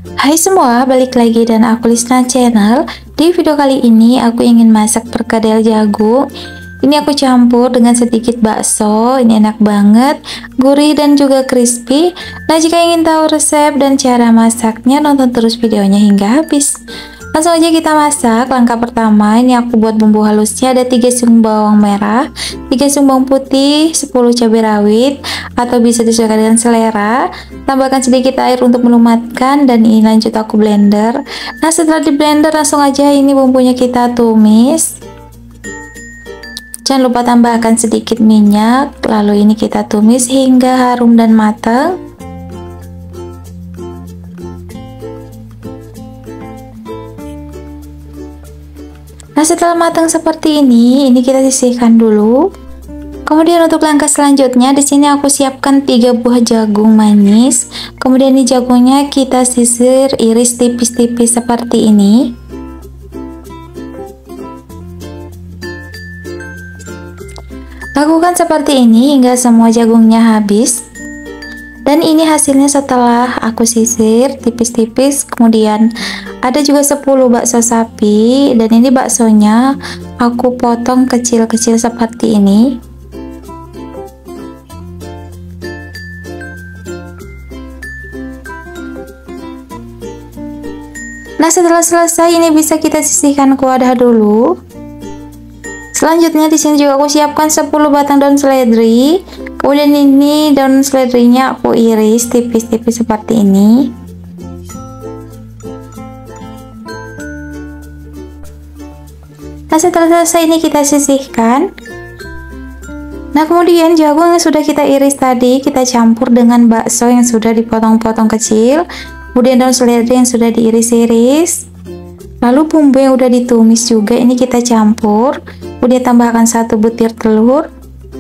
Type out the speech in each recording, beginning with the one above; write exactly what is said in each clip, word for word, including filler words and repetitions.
Hai semua, balik lagi dan aku Lisna Channel. Di video kali ini aku ingin masak perkedel jagung. Ini aku campur dengan sedikit bakso. Ini enak banget, gurih dan juga crispy. Nah, jika ingin tahu resep dan cara masaknya, nonton terus videonya hingga habis. Langsung aja kita masak. Langkah pertama, ini aku buat bumbu halusnya. Ada tiga siung bawang merah, tiga siung bawang putih, sepuluh cabai rawit, atau bisa disesuaikan dengan selera. Tambahkan sedikit air untuk melumatkan, dan ini lanjut aku blender. Nah, setelah di blender langsung aja ini bumbunya kita tumis. Jangan lupa tambahkan sedikit minyak, lalu ini kita tumis hingga harum dan matang. Nah, setelah matang seperti ini, ini kita sisihkan dulu. Kemudian untuk langkah selanjutnya, di sini aku siapkan tiga buah jagung manis. Kemudian ini jagungnya kita sisir, iris tipis-tipis seperti ini. Lakukan seperti ini hingga semua jagungnya habis. Dan ini hasilnya setelah aku sisir tipis-tipis. Kemudian ada juga sepuluh bakso sapi, dan ini baksonya aku potong kecil-kecil seperti ini. Nah, setelah selesai ini bisa kita sisihkan ke wadah dulu. Selanjutnya di sini juga aku siapkan sepuluh batang daun seledri. Kemudian ini daun seledrinya aku iris tipis-tipis seperti ini. Nah, setelah selesai ini kita sisihkan. Nah, kemudian jagung yang sudah kita iris tadi kita campur dengan bakso yang sudah dipotong-potong kecil. Kemudian daun seledri yang sudah diiris-iris. Lalu bumbu yang udah ditumis juga ini kita campur. Kemudian tambahkan satu butir telur.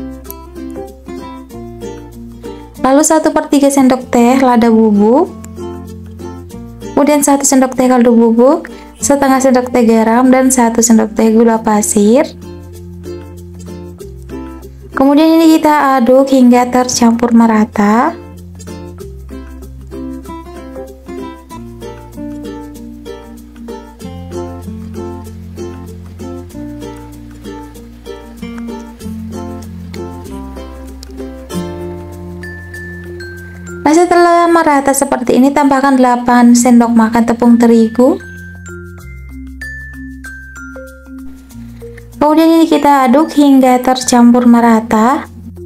Lalu satu per tiga sendok teh lada bubuk. Kemudian satu sendok teh kaldu bubuk, setengah sendok teh garam, dan satu sendok teh gula pasir. Kemudian ini kita aduk hingga tercampur merata. Nah, setelah merata seperti ini, tambahkan delapan sendok makan tepung terigu. Kemudian ini kita aduk hingga tercampur merata.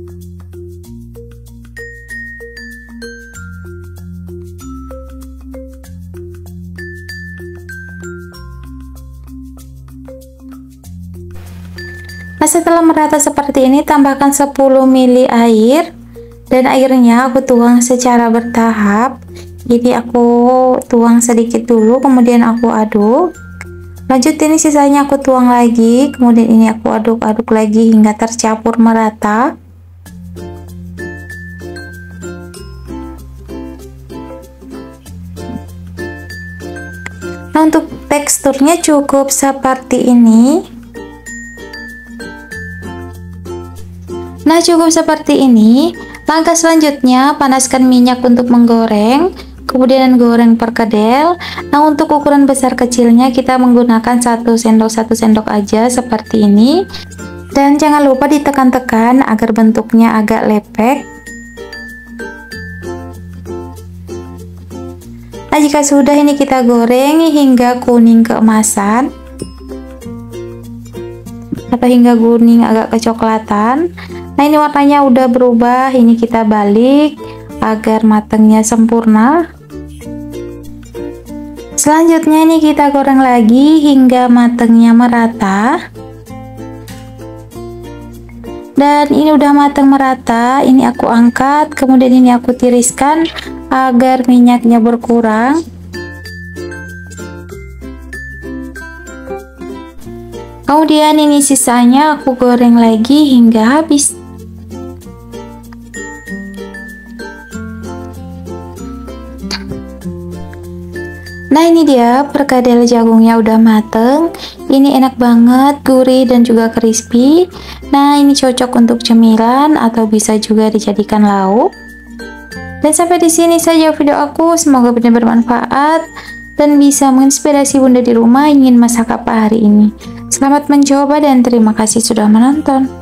Nah, setelah merata seperti ini, tambahkan sepuluh mililiter air. Dan airnya aku tuang secara bertahap. Jadi aku tuang sedikit dulu, kemudian aku aduk. Lanjut ini sisanya aku tuang lagi, kemudian ini aku aduk-aduk lagi hingga tercampur merata. Nah, untuk teksturnya cukup seperti ini. Nah, cukup seperti ini. Langkah selanjutnya, panaskan minyak untuk menggoreng, kemudian goreng perkedel. Nah, untuk ukuran besar kecilnya kita menggunakan satu sendok satu sendok aja seperti ini. Dan jangan lupa ditekan-tekan agar bentuknya agak lepek. Nah, jika sudah ini kita goreng hingga kuning keemasan atau hingga kuning agak kecoklatan. Nah, ini warnanya udah berubah, ini kita balik agar matangnya sempurna. Selanjutnya ini kita goreng lagi hingga matangnya merata. Dan ini udah matang merata, ini aku angkat, kemudian ini aku tiriskan agar minyaknya berkurang. Kemudian ini sisanya aku goreng lagi hingga habis. Nah, ini dia perkedel jagungnya udah mateng. Ini enak banget, gurih dan juga crispy. Nah, ini cocok untuk cemilan atau bisa juga dijadikan lauk. Dan sampai di sini saja video aku, semoga benar bermanfaat dan bisa menginspirasi bunda di rumah ingin masak apa hari ini. Selamat mencoba dan terima kasih sudah menonton.